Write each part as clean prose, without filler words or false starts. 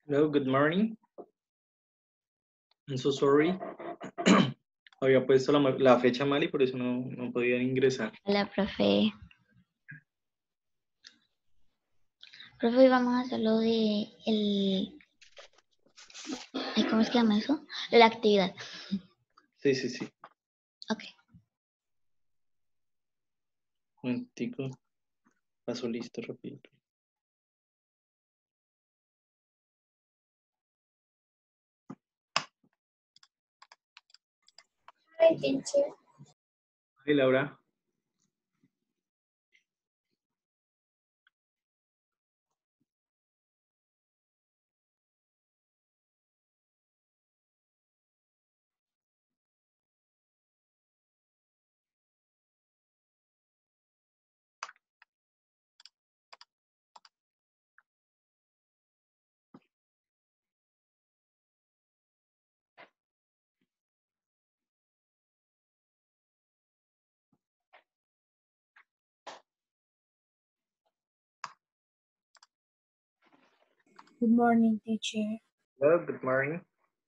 Hello, good morning. I'm so sorry. Había puesto la fecha mal y por eso no podía ingresar. Hola, profe. Profe, hoy vamos a hacer lo de ¿cómo es que llama eso? La actividad. Sí, sí, sí. Ok. Un momentico. Paso listo, rápido. Hi, teacher. Hi, Laura. Good morning, teacher. Hello, good morning.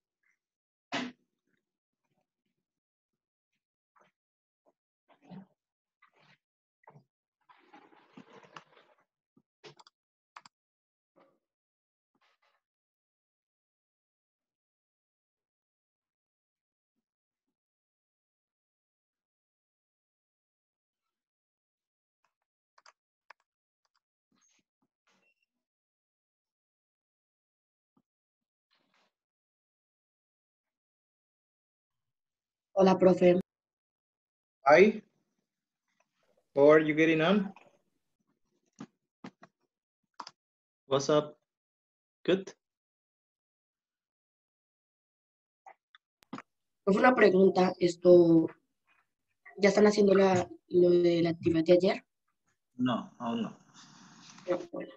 Hola, profe. Hi. How are you getting on? What's up? Good. Profe, una pregunta. ¿Ya están haciendo lo de la actividad de ayer? No, aún no. No, bueno.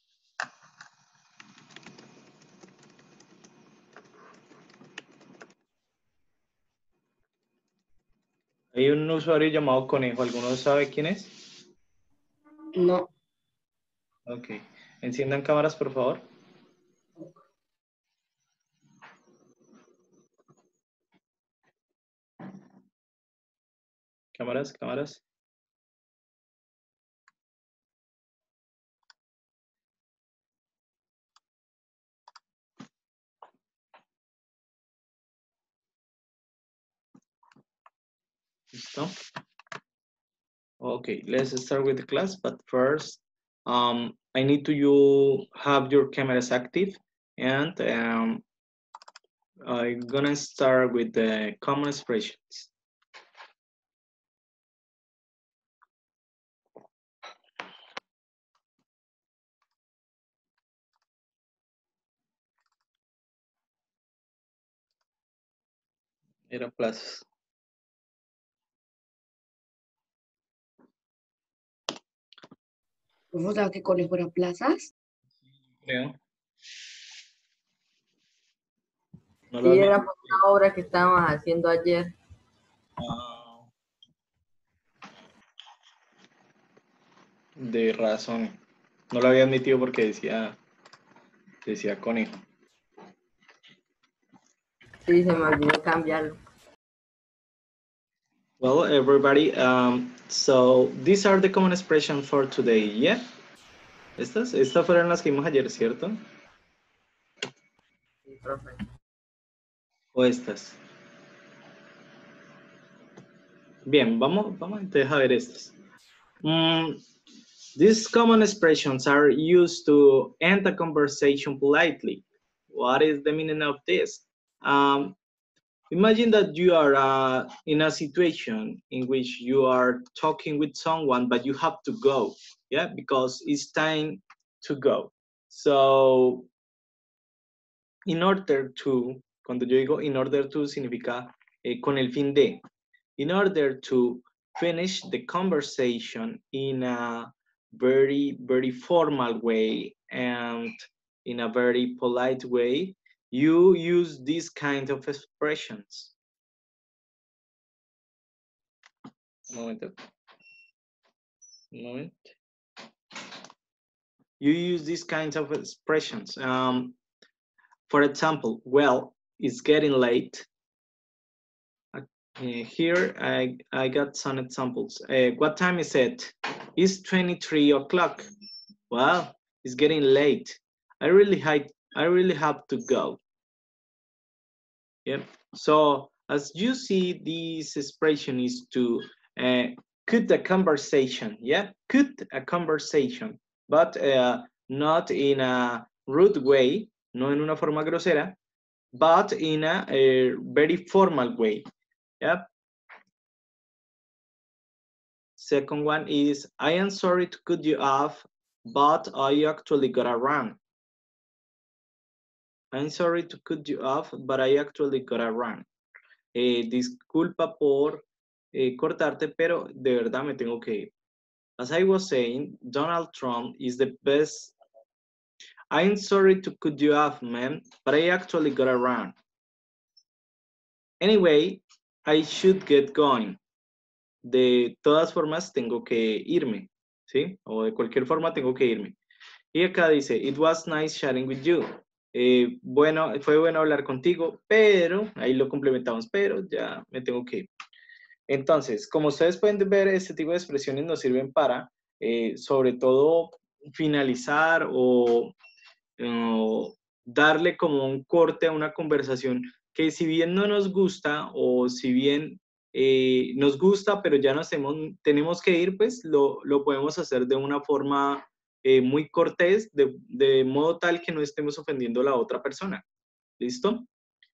Hay un usuario llamado Conejo. ¿Alguno sabe quién es? No. Ok. Enciendan cámaras, por favor. Cámaras, cámaras. ¿Listo? Okay, let's start with the class, but first, I need you have your cameras active, and I'm gonna start with the common expressions. Era plazas. ¿Profe, sabe que Conejo era plazas? Creo. No lo Sí, has era visto. por una obra que estábamos haciendo ayer. Ah, de razón. No lo había admitido porque decía conejo. Sí, se me olvidó cambiarlo. Well, everybody, so these are the common expressions for today, yeah? Estas fueron las que vimos ayer, ¿cierto? Sí, profe. ¿O estas? Bien, vamos entonces a ver estas. These common expressions are used to end a conversation politely. What is the meaning of this? Imagine that you are in a situation in which you are talking with someone, but you have to go, yeah, because it's time to go. So, in order to, cuando yo digo in order to, significa con el fin de. In order to finish the conversation in a very, very formal way and in a very polite way, you use these kind of expressions. Un momento. Un moment. You use these kinds of expressions. For example, well, it's getting late. Here I got some examples. What time is it? It's 23 o'clock. Well, it's getting late. I really have to go. Yep. So as you see, this expression is to cut the conversation. Yeah, cut a conversation, but not in a rude way, no en una forma grosera, but in a very formal way. Yep. Second one is, I am sorry to cut you off, but I actually gotta run. I'm sorry to cut you off, but I actually gotta run. Disculpa por cortarte, pero de verdad me tengo que ir. As I was saying, Donald Trump is the best. I'm sorry to cut you off, man, but I actually gotta run. Anyway, I should get going. De todas formas, tengo que irme, ¿sí? O de cualquier forma, tengo que irme. Y acá dice, it was nice chatting with you. Bueno, fue bueno hablar contigo, pero, ahí lo complementamos, pero ya me tengo que ir. Entonces, como ustedes pueden ver, este tipo de expresiones nos sirven para, sobre todo, finalizar o darle como un corte a una conversación que si bien no nos gusta o si bien nos gusta, pero ya tenemos que ir, pues lo podemos hacer de una forma muy cortés, de modo tal que no estemos ofendiendo a la otra persona. ¿Listo?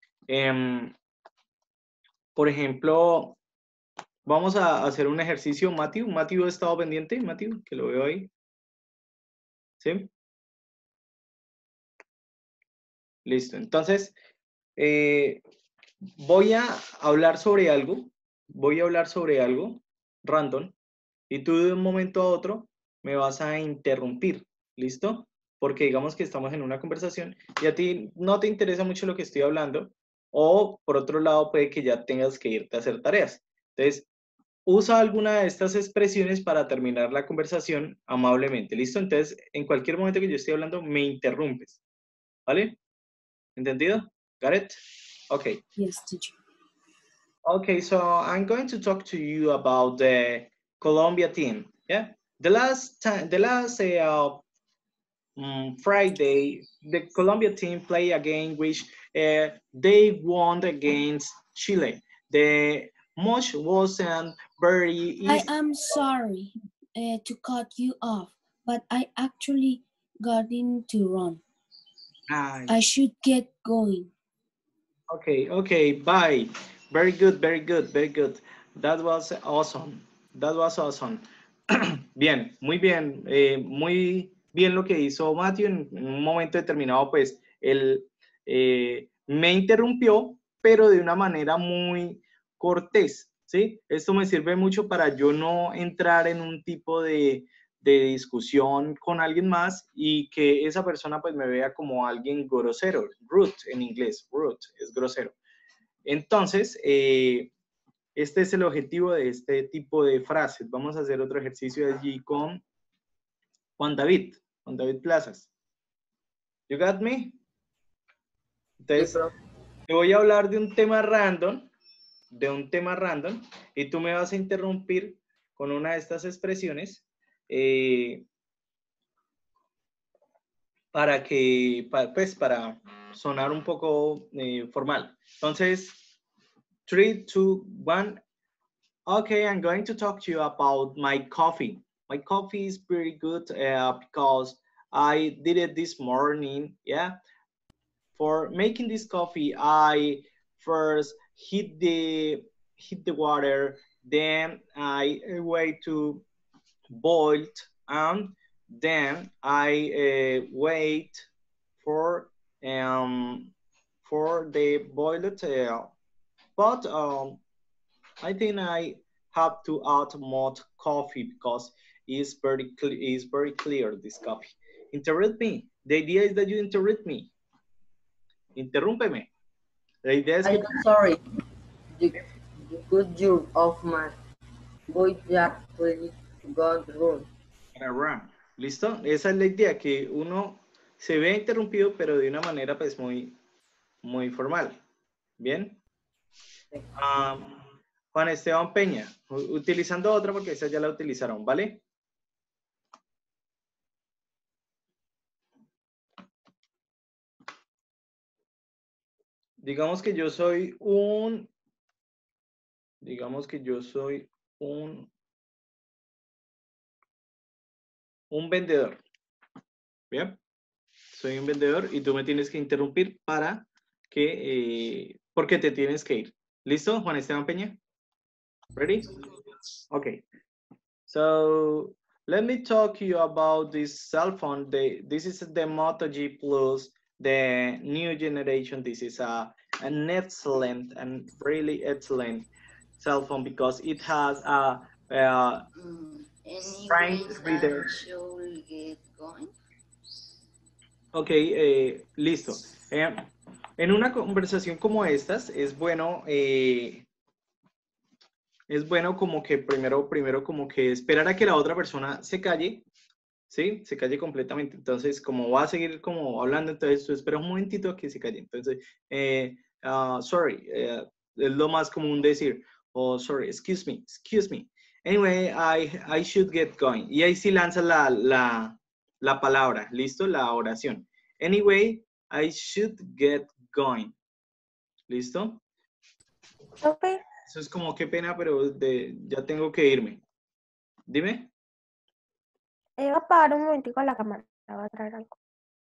Por ejemplo, vamos a hacer un ejercicio. Matthew ha estado pendiente, Matthew, que lo veo ahí. ¿Sí? Listo. Entonces, voy a hablar sobre algo. Random. Y tú de un momento a otro me vas a interrumpir. ¿Listo? Porque digamos que estamos en una conversación y a ti no te interesa mucho lo que estoy hablando. O por otro lado puede que ya tengas que irte a hacer tareas. Entonces, usa alguna de estas expresiones para terminar la conversación amablemente. ¿Listo? Entonces, en cualquier momento que yo esté hablando, me interrumpes. ¿Vale? ¿Entendido? Got it? Okay. Yes, teacher. Okay, so I'm going to talk to you about the Colombia team. Yeah. The last Friday, the Colombia team played a game which they won against Chile. The match wasn't very easy. I am sorry to cut you off, but I actually got in to run. I should get going. Okay, bye. Very good. That was awesome. Bien, muy bien lo que hizo Matthew. En un momento determinado, pues, él me interrumpió, pero de una manera muy cortés, ¿sí? Esto me sirve mucho para yo no entrar en un tipo de discusión con alguien más y que esa persona pues me vea como alguien grosero. Rude en inglés, rude es grosero. Entonces, este es el objetivo de este tipo de frases. Vamos a hacer otro ejercicio allí con Juan David Plazas. You got me? Entonces, te voy a hablar de un tema random, y tú me vas a interrumpir con una de estas expresiones para sonar un poco formal. Entonces, 3, 2, 1. Okay, I'm going to talk to you about my coffee. My coffee is pretty good because I did it this morning, yeah? For making this coffee, I first heat the water, then I wait to boil, and then I wait for the boiled. But I think I have to add more coffee because it's very clear this coffee. Interrupt me. The idea is that you interrupt me. Interrúmpeme. La idea es que... I'm sorry. You could you off my voy ya ready to go on the road. ¿Listo? Esa es la idea, que uno se vea interrumpido, pero de una manera pues muy muy formal. ¿Bien? Juan Esteban Peña, utilizando otra porque esa ya la utilizaron, ¿vale? Digamos que yo soy un vendedor. Bien, soy un vendedor y tú me tienes que interrumpir para que, porque te tienes que ir. ¿Listo, Juan Esteban Peña? Ready? Okay. So let me talk to you about this cell phone. This is the Moto G Plus, the new generation. This is an excellent and really excellent cell phone because it has a screen reader. Ok, listo. En una conversación como estas es bueno como que primero como que esperar a que la otra persona se calle, ¿sí? Se calle completamente. Entonces, como va a seguir como hablando, entonces tú esperas un momentito a que se calle. Entonces, sorry, es lo más común decir, oh, sorry, excuse me. Anyway, I should get going. Y ahí sí lanza la palabra, ¿listo? La oración. Anyway, I should get going. ¿Listo? Profe, Eso es como, qué pena, pero ya tengo que irme. Dime. iba a apagar un momentico la cámara. Va a traer algo.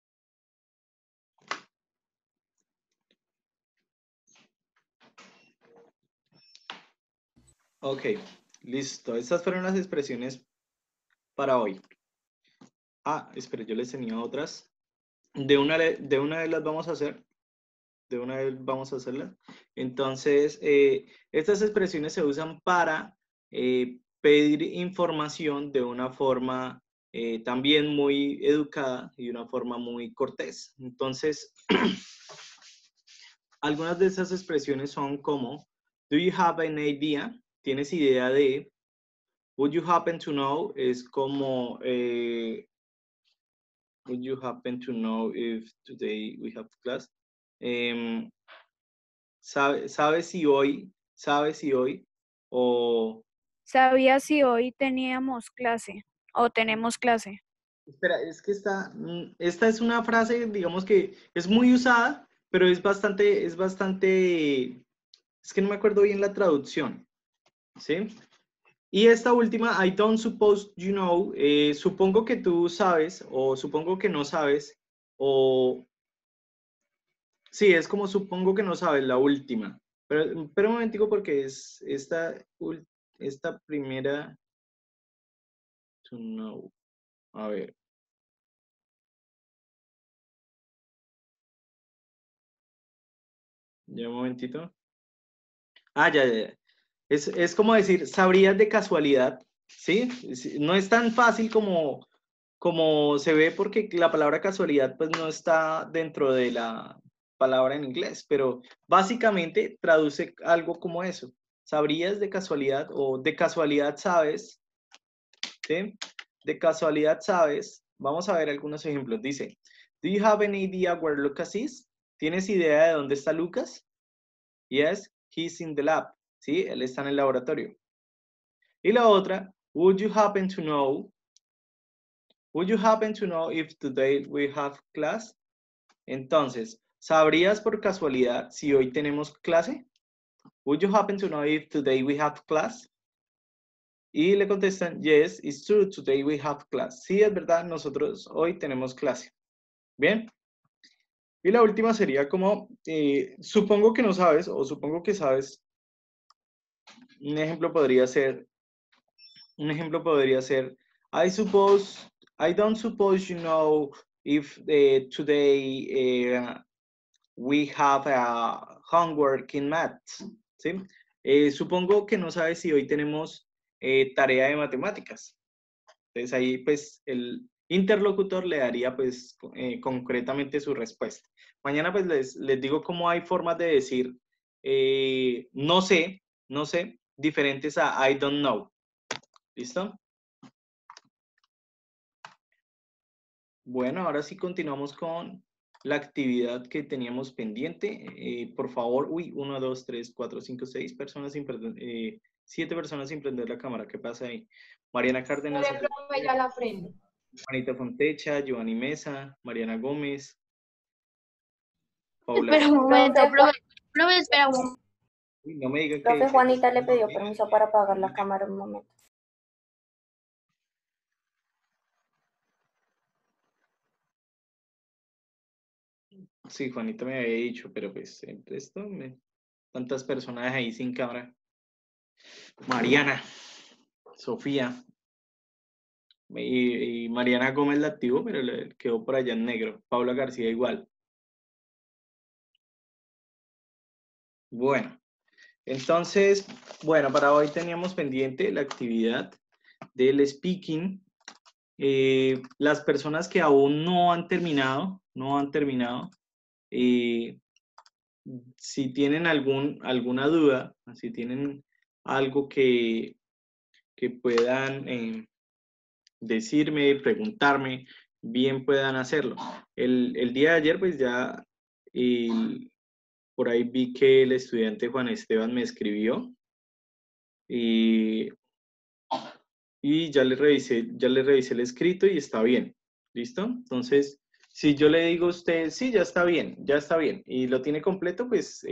Ok, listo. Estas fueron las expresiones para hoy. Espera, yo les tenía otras. De una vez las vamos a hacer. De una vez vamos a hacerlas. Entonces, estas expresiones se usan para pedir información de una forma también muy educada y de una forma muy cortés. Entonces, algunas de esas expresiones son como, do you have an idea? ¿Tienes idea de? Would you happen to know? Es como, would you happen to know if today we have class? ¿Sabes si hoy? O... ¿Sabía si hoy teníamos clase o tenemos clase? Espera, es que esta es una frase, digamos que es muy usada, pero es bastante, es que no me acuerdo bien la traducción, ¿sí? Y esta última, I don't suppose you know, supongo que tú sabes, o supongo que no sabes, o... Sí, es como supongo que no sabes, la última. Pero un momentico porque es esta primera... To know. A ver. Ya un momentito. Ya. Es como decir, ¿sabrías de casualidad? ¿Sí? No es tan fácil como se ve porque la palabra casualidad pues no está dentro de la palabra en inglés, pero básicamente traduce algo como eso. ¿Sabrías de casualidad o de casualidad sabes? ¿Sí? De casualidad sabes. Vamos a ver algunos ejemplos. Dice, do you have any idea where Lucas is? ¿Tienes idea de dónde está Lucas? Yes, he's in the lab. Sí, él está en el laboratorio. Y la otra, would you happen to know if today we have class? Entonces, ¿sabrías por casualidad si hoy tenemos clase? Would you happen to know if today we have class? Y le contestan, yes, it's true, today we have class. Sí, es verdad, nosotros hoy tenemos clase. ¿Bien? Y la última sería como, supongo que no sabes o supongo que sabes. Un ejemplo podría ser, I don't suppose you know if today we have a homework in maths. ¿Sí? Supongo que no sabes si hoy tenemos tarea de matemáticas. Entonces ahí pues el interlocutor le daría pues concretamente su respuesta. Mañana pues les digo cómo hay formas de decir no sé, diferentes a I don't know. ¿Listo? Bueno, ahora sí continuamos con la actividad que teníamos pendiente. Por favor, 1, 2, 3, 4, 5, 6 personas sin prender, 7 personas sin prender la cámara. ¿Qué pasa ahí? Mariana Cárdenas, Ya la prendo. Juanita Fontecha, Giovanni Mesa, Mariana Gómez, Paula. Espera un momento, profe, espera un momento. Uy, no me digan que... Profe Juanita le pidió permiso para apagar la cámara un momento. Sí, Juanita me había dicho, pero pues tantas personas ahí sin cámara. Mariana, Sofía y Mariana Gómez la activó, pero le quedó por allá en negro. Paula García igual. Bueno, entonces, bueno, para hoy teníamos pendiente la actividad del speaking. Las personas que aún no han terminado, si tienen alguna duda, si tienen algo que puedan decirme, preguntarme, bien puedan hacerlo. El día de ayer, pues ya por ahí vi que el estudiante Juan Esteban me escribió y ya le revisé el escrito y está bien. ¿Listo? Entonces, si yo le digo a usted, sí, ya está bien, y lo tiene completo, pues,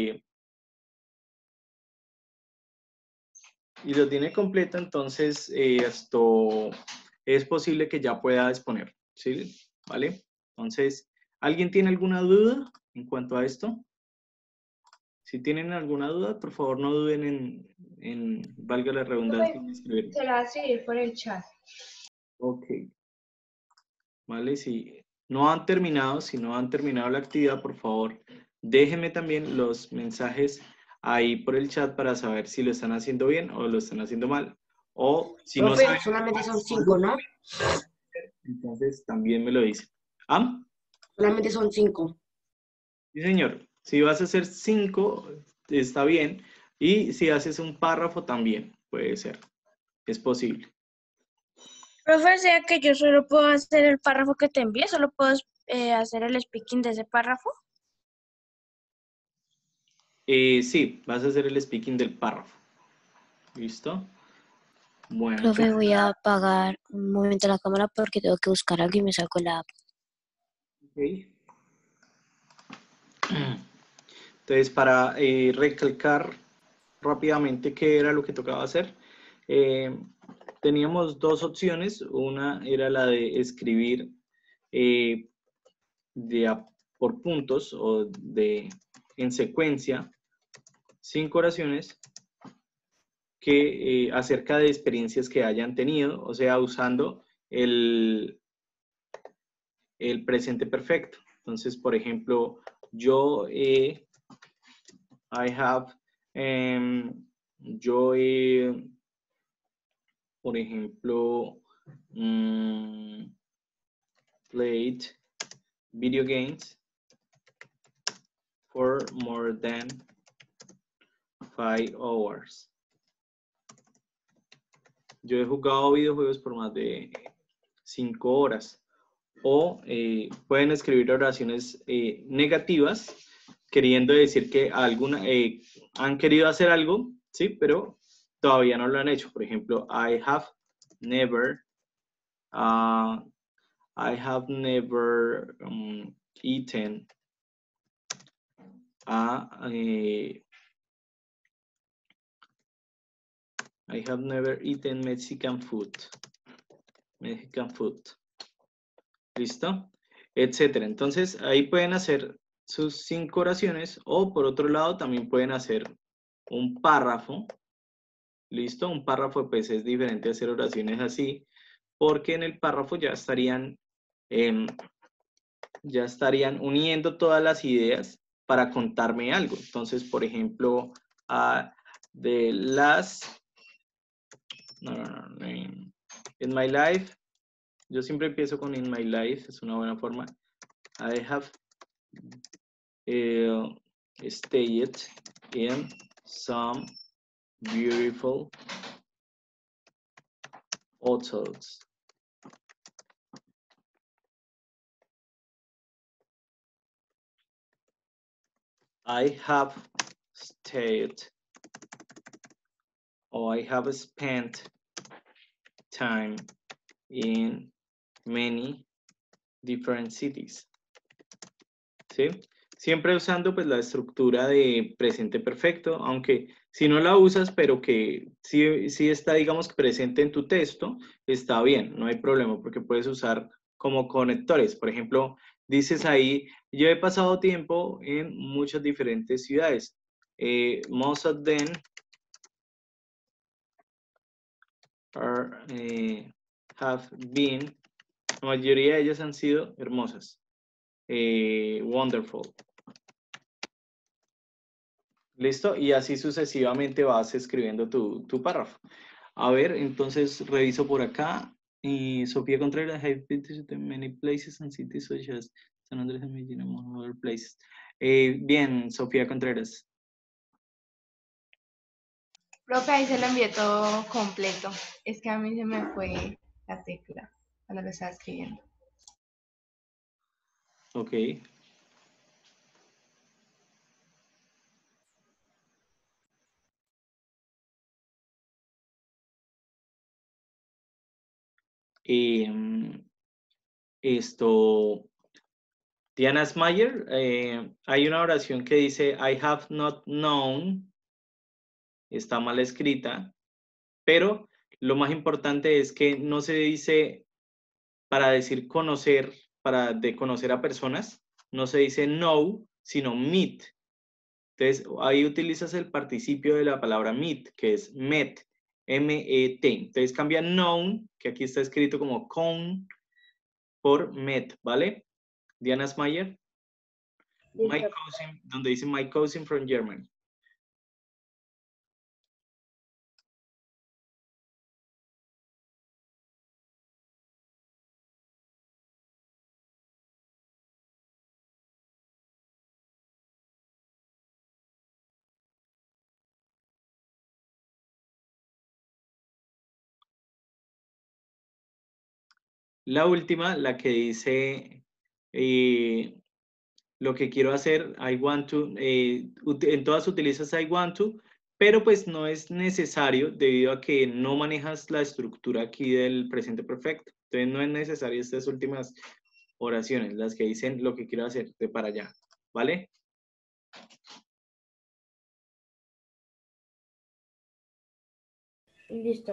entonces esto es posible que ya pueda exponer, ¿sí? ¿Vale? Entonces, ¿alguien tiene alguna duda en cuanto a esto? Si tienen alguna duda, por favor no duden valga la redundancia, en escribir. Se la va a seguir por el chat. Ok. ¿Vale? Si no han terminado la actividad, por favor, déjenme también los mensajes ahí por el chat para saber si lo están haciendo bien o lo están haciendo mal. O si no Profe, saben, solamente son 5, ¿no? entonces también me lo dicen. ¿Ah? Solamente son 5. Sí, señor. Si vas a hacer 5, está bien. Y si haces un párrafo, también puede ser. Es posible. Profe, sea que yo solo puedo hacer el párrafo que te envié, solo puedo hacer el speaking de ese párrafo. Sí, vas a hacer el speaking del párrafo. ¿Listo? Bueno, Profe, voy a apagar un momento la cámara porque tengo que buscar algo y me saco la app. ok. Entonces, para recalcar rápidamente qué era lo que tocaba hacer, teníamos dos opciones. Una era la de escribir por puntos o en secuencia 5 oraciones acerca de experiencias que hayan tenido, o sea, usando el presente perfecto. Entonces, por ejemplo, yo I have, por ejemplo, played video games for more than 5 hours. Yo he jugado videojuegos por más de 5 horas. O pueden escribir oraciones negativas, queriendo decir que han querido hacer algo, sí, pero todavía no lo han hecho. Por ejemplo, I have never eaten I have never eaten Mexican food. ¿Listo? Etcétera. Entonces, ahí pueden hacer sus 5 oraciones o por otro lado también pueden hacer un párrafo. ¿Listo? Un párrafo pues es diferente a hacer oraciones así porque en el párrafo ya estarían uniendo todas las ideas para contarme algo. Entonces, por ejemplo, in my life, yo siempre empiezo con in my life, es una buena forma. I have stayed in some beautiful hotels. I have stayed or I have spent time in many different cities. ¿Sí? Siempre usando pues la estructura de presente perfecto, aunque si no la usas, pero que sí está, digamos, presente en tu texto, está bien, no hay problema, porque puedes usar como conectores. Por ejemplo, dices ahí, yo he pasado tiempo en muchas diferentes ciudades. Most of them have been, la mayoría de ellas han sido hermosas. Wonderful. ¿Listo? Y así sucesivamente vas escribiendo tu párrafo. A ver, entonces reviso por acá. Sofía Contreras, have been to many places and cities such as San Andrés and Medellín, among other places. Bien, Sofía Contreras. Profe, ahí se lo envié todo completo. Es que a mí se me fue la tecla cuando lo estaba escribiendo. Ok. Esto, Diana Smayer, hay una oración que dice, I have not known, está mal escrita, pero lo más importante es que no se dice, para decir conocer, de conocer a personas, no se dice know, sino meet. Entonces, ahí utilizas el participio de la palabra meet, que es met, M-E-T. Entonces, cambia known, que aquí está escrito como con, por met, ¿vale? Diana Smayer. My cousin, donde dice my cousin from Germany. La última, la que dice lo que quiero hacer, I want to, en todas utilizas I want to, pero pues no es necesario debido a que no manejas la estructura aquí del presente perfecto. Entonces no es necesario estas últimas oraciones, las que dicen lo que quiero hacer de para allá, ¿vale? Listo.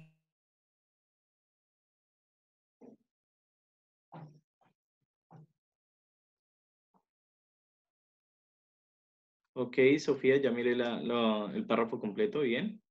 Ok, Sofía, ya mire el párrafo completo, bien.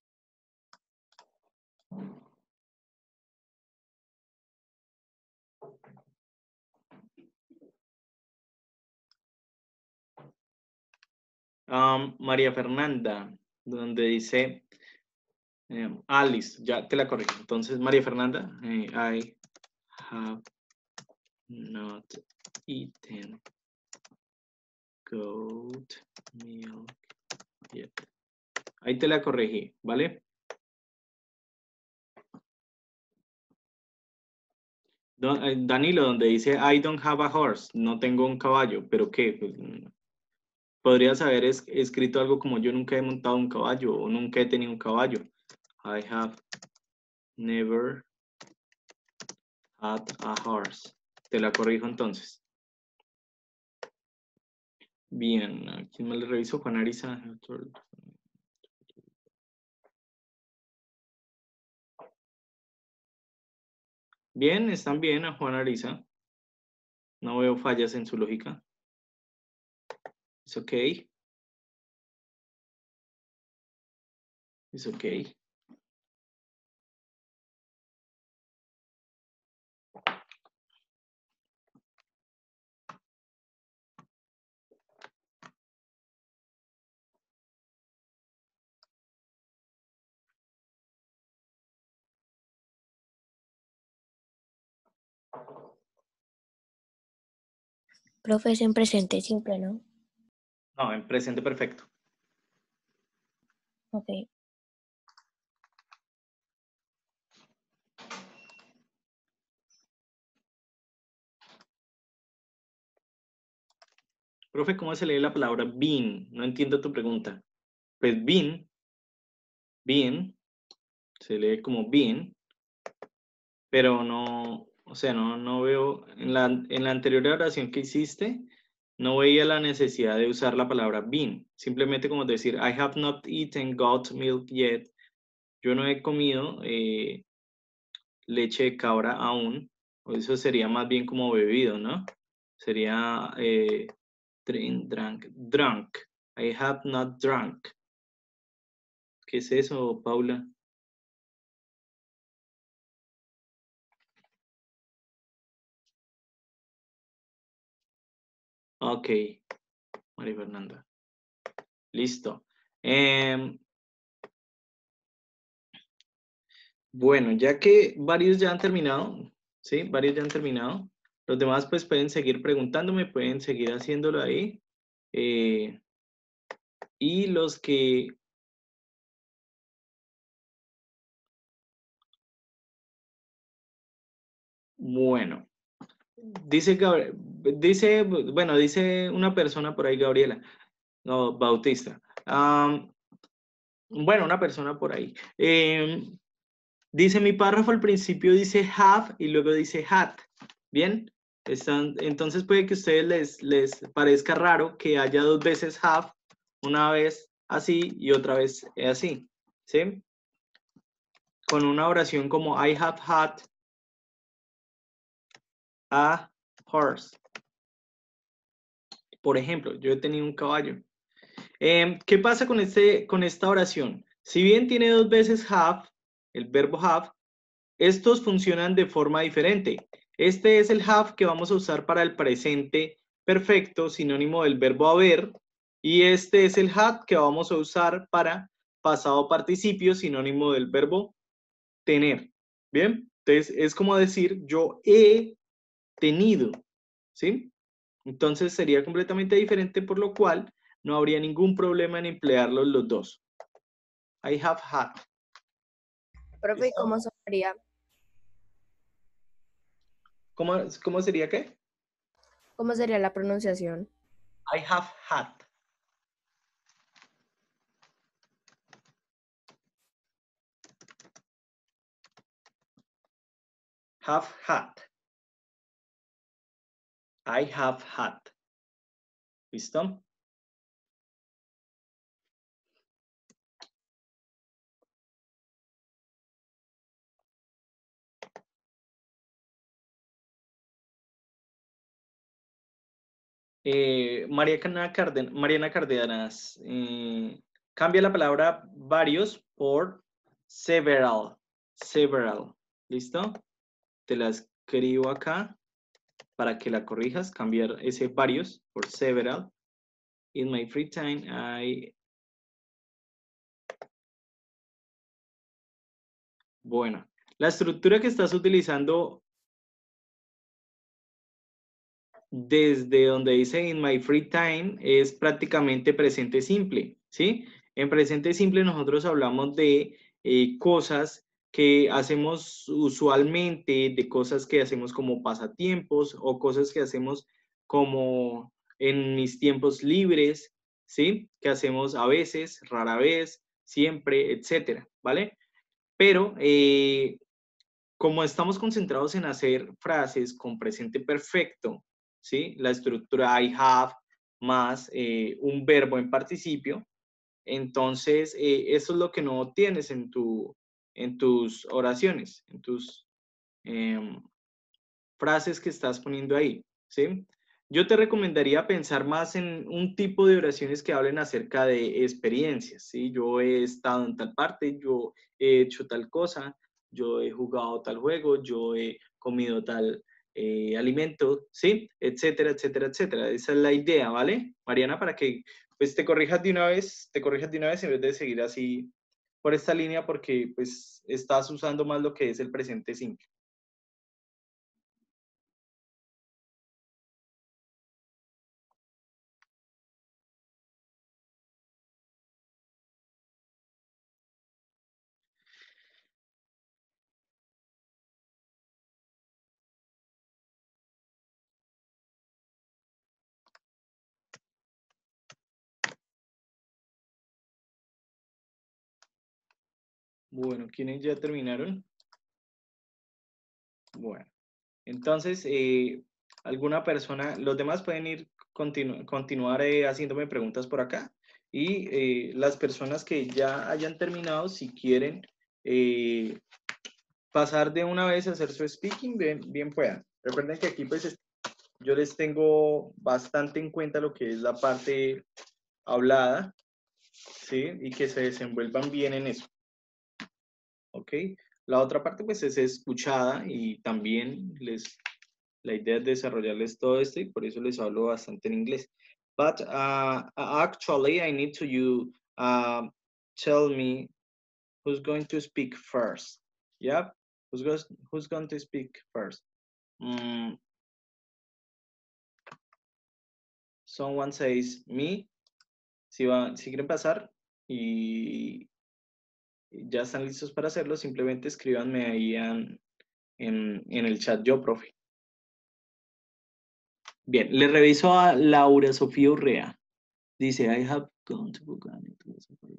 María Fernanda, donde dice, listo, ya te la corrijo. Entonces, María Fernanda, I have not eaten goat milk yet. Ahí te la corregí, ¿vale? Danilo, donde dice I don't have a horse, no tengo un caballo, ¿pero qué? Pues, podrías haber escrito algo como yo nunca he montado un caballo o nunca he tenido un caballo. I have never had a horse. Te la corrijo entonces. Bien, ¿quién me le revisó? Juan Arisa. Bien, están bien a Juan Arisa. No veo fallas en su lógica. Es ok. Es ok. Profe, es en presente simple, ¿no? No, en presente perfecto. Ok. Profe, ¿cómo se lee la palabra been? No entiendo tu pregunta. Pues been, se lee como been, pero no, o sea, no veo, en la anterior oración que hiciste, no veía la necesidad de usar la palabra been. Simplemente como decir, I have not eaten goat milk yet. Yo no he comido leche de cabra aún. O eso sería más bien como bebido, ¿no? Sería drunk. I have not drunk. ¿Qué es eso, Paula? Ok, María Fernanda. Listo. Bueno, ya que varios ya han terminado, ¿sí? Varios ya han terminado. Los demás pues pueden seguir preguntándome, pueden seguir haciéndolo ahí. Y los que... Bueno, dice una persona por ahí, Gabriela, no, Bautista. Bueno, una persona por ahí. Dice mi párrafo al principio dice have y luego dice had. Bien, entonces puede que a ustedes les parezca raro que haya dos veces have, una vez así y otra vez así, ¿sí? Con una oración como I have had a horse. Por ejemplo, yo he tenido un caballo. ¿Qué pasa con esta oración? Si bien tiene dos veces have, el verbo have, estos funcionan de forma diferente. Este es el have que vamos a usar para el presente perfecto, sinónimo del verbo haber, y este es el had que vamos a usar para pasado participio, sinónimo del verbo tener. ¿Bien? Entonces, es como decir yo he tenido, ¿sí? Entonces sería completamente diferente, por lo cual no habría ningún problema en emplearlos los dos. I have had. Profe, ¿cómo sonaría? ¿Cómo sería qué? ¿Cómo sería la pronunciación? I have had. Have had. I have had. ¿Listo? Mariana Cárdenas, cambia la palabra varios por several. Several. ¿Listo? Te la escribo acá para que la corrijas. Cambiar ese varios por several. In my free time, Bueno, la estructura que estás utilizando desde donde dice in my free time es prácticamente presente simple, ¿sí? En presente simple nosotros hablamos de cosas que hacemos usualmente, de cosas que hacemos como pasatiempos o cosas que hacemos como en mis tiempos libres, ¿sí? Que hacemos a veces, rara vez, siempre, etcétera, ¿vale? Pero como estamos concentrados en hacer frases con presente perfecto, ¿sí? La estructura I have más un verbo en participio, entonces eso es lo que no tienes en tus oraciones, en tus frases que estás poniendo ahí, ¿sí? Yo te recomendaría pensar más en un tipo de oraciones que hablen acerca de experiencias, ¿sí? Yo he estado en tal parte, yo he hecho tal cosa, yo he jugado tal juego, yo he comido tal alimento, ¿sí? Etcétera, etcétera, etcétera. Esa es la idea, ¿vale? Mariana, para que pues te corrijas de una vez en vez de seguir así por esta línea porque pues estás usando más lo que es el presente simple. Bueno, ¿quiénes ya terminaron? Bueno, entonces, alguna persona, los demás pueden ir continuar haciéndome preguntas por acá. Y las personas que ya hayan terminado, si quieren pasar de una vez a hacer su speaking, bien puedan. Recuerden que aquí pues yo les tengo bastante en cuenta lo que es la parte hablada, ¿sí? Y que se desenvuelvan bien en eso. ¿Ok? La otra parte pues es escuchada y también la idea es desarrollarles todo esto y por eso les hablo bastante en inglés. But actually I need to you tell me who's going to speak first. Yep. Who's going to speak first? Someone says me. Si quieren pasar y ya están listos para hacerlo, simplemente escríbanme ahí en el chat yo, profe. Bien, le reviso a Laura Sofía Urrea. Dice, I have gone to Bugani to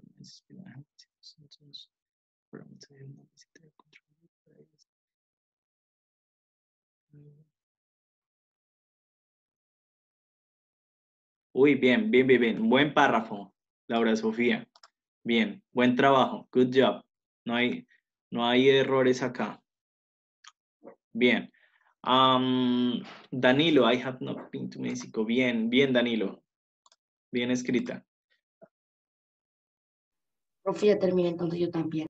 Uy, bien. Buen párrafo, Laura Sofía. Bien, buen trabajo. Good job. No hay errores acá. Bien. Danilo, I have not been to Mexico. Bien, Danilo. Bien escrita. Profe, ya terminé, entonces yo también.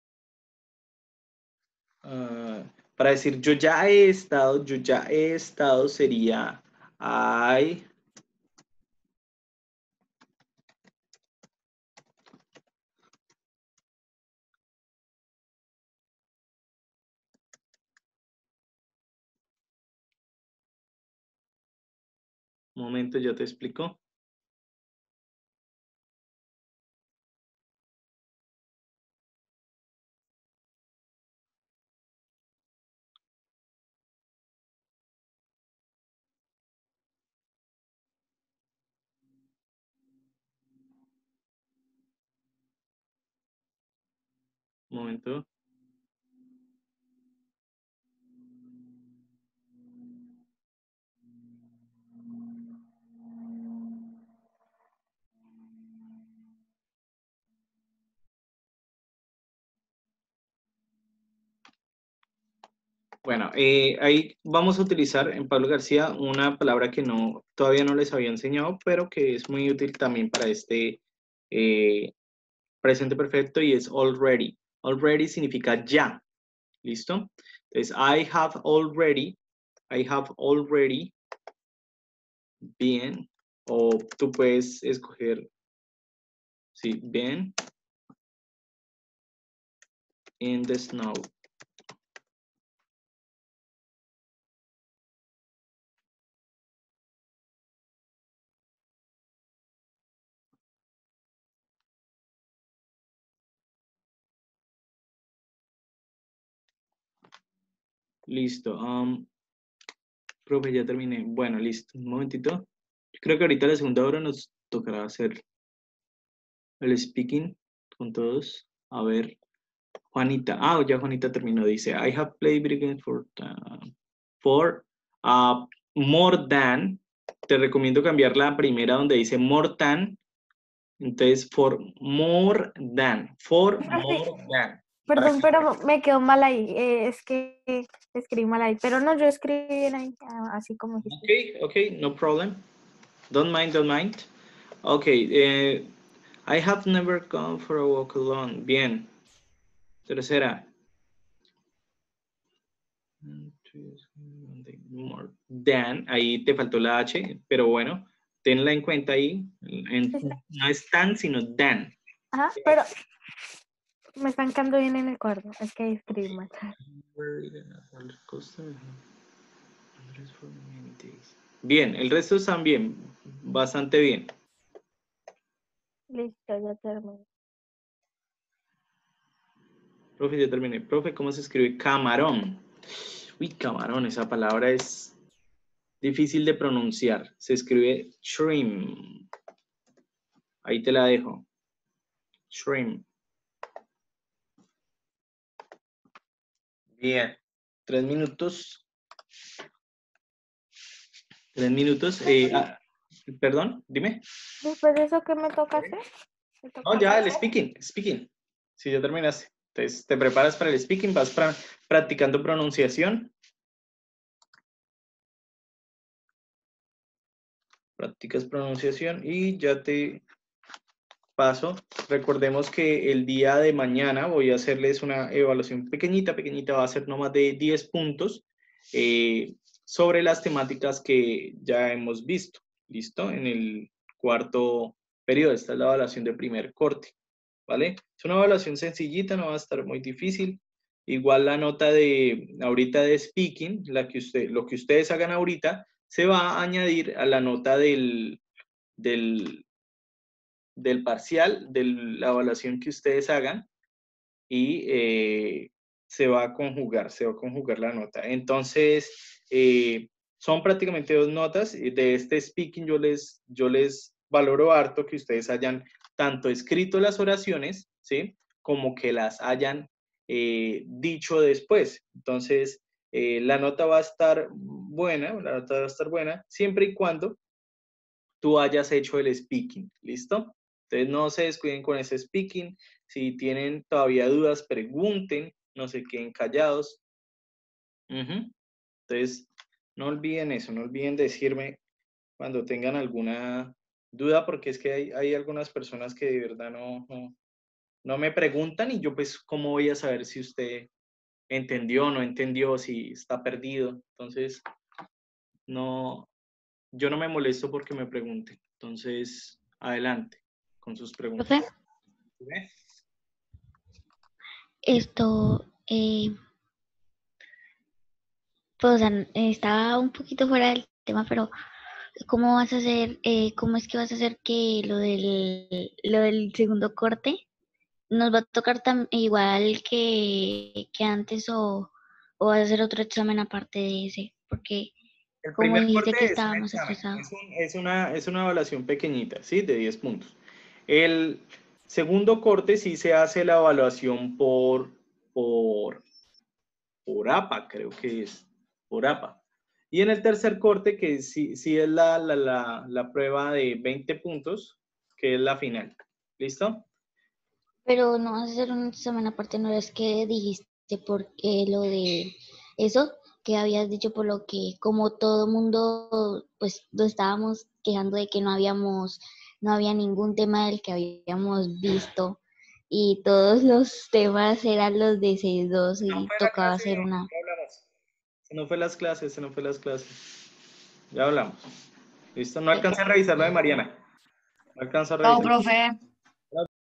Para decir yo ya he estado sería I. Un momento, ya te explico. Un momento. Bueno, ahí vamos a utilizar en Pablo García una palabra que todavía no les había enseñado, pero que es muy útil también para este presente perfecto y es already. Already significa ya. ¿Listo? Entonces, I have already, bien, o tú puedes escoger, sí, been in the snow. Listo. Profe, ya terminé. Bueno, listo. Un momentito. Yo creo que ahorita la segunda hora nos tocará hacer el speaking con todos. A ver, Juanita. Ya Juanita terminó. Dice, I have played video games for more than. Te recomiendo cambiar la primera donde dice more than. Entonces, for more than. For more than. Perdón, pero me quedó mal ahí. Es que escribí mal ahí. Pero no, yo escribí bien ahí, así como dijiste. Okay, no problem. Don't mind. Okay, I have never gone for a walk alone. Bien. Tercera. More than. Ahí te faltó la H, pero bueno, tenla en cuenta ahí. No es tan, sino than. Ajá, pero me están quedando bien en el cuadro. Es que ahí escribí mal. Bien, el resto están bien. Bastante bien. Listo, ya terminé. Profe, ya terminé. Profe, ¿cómo se escribe camarón? Uy, camarón, esa palabra es difícil de pronunciar. Se escribe shrimp. Ahí te la dejo. Shrimp. Bien. 3 minutos. 3 minutos. Perdón, dime. Después de eso, ¿qué me toca hacer? ¿Me toca No, ya, el hacer? speaking. Sí, ya terminaste. Entonces, te preparas para el speaking, vas practicando pronunciación. Practicas pronunciación y ya te paso. Recordemos que el día de mañana voy a hacerles una evaluación pequeñita, va a ser no más de 10 puntos sobre las temáticas que ya hemos visto. ¿Listo? En el cuarto periodo. Esta es la evaluación de primer corte. ¿Vale? Es una evaluación sencillita, no va a estar muy difícil. Igual la nota de ahorita de speaking, lo que ustedes hagan ahorita, se va a añadir a la nota del parcial, de la evaluación que ustedes hagan y se va a conjugar la nota. Entonces, son prácticamente 2 notas. De este speaking yo les valoro harto que ustedes hayan tanto escrito las oraciones, ¿sí? Como que las hayan dicho después. Entonces, la nota va a estar buena, siempre y cuando tú hayas hecho el speaking, ¿listo? Entonces, no se descuiden con ese speaking. Si tienen todavía dudas, pregunten, no se queden callados. Entonces, no olviden eso, no olviden decirme cuando tengan alguna duda, porque es que hay algunas personas que de verdad no me preguntan y yo pues, ¿cómo voy a saber si usted entendió o no entendió, si está perdido? Entonces, yo no me molesto porque me pregunten. Entonces, adelante con sus preguntas. Profe, ¿Sí? esto, pues, o sea, estaba un poquito fuera del tema, pero ¿cómo vas a hacer, cómo es que vas a hacer que lo del segundo corte nos va a tocar igual que antes o vas a hacer otro examen aparte de ese? Porque El como primer dijiste corte que es un estaba más examen, estresado. es una evaluación pequeñita, ¿sí? De 10 puntos. El segundo corte sí se hace la evaluación por APA, creo que es, por APA. Y en el tercer corte, que sí es la prueba de 20 puntos, que es la final. ¿Listo? Pero no vas a hacer un examen aparte, ¿no es que dijiste porque lo de eso que habías dicho por lo que como todo mundo pues lo estábamos quejando de que no había ningún tema del que habíamos visto y todos los temas eran los de C2 No y fue la tocaba clase, hacer una. ya hablamos. Se no fue las clases. Ya hablamos. ¿Listo? No alcancé a revisar lo de Mariana. No alcanzo a No, revisar. profe.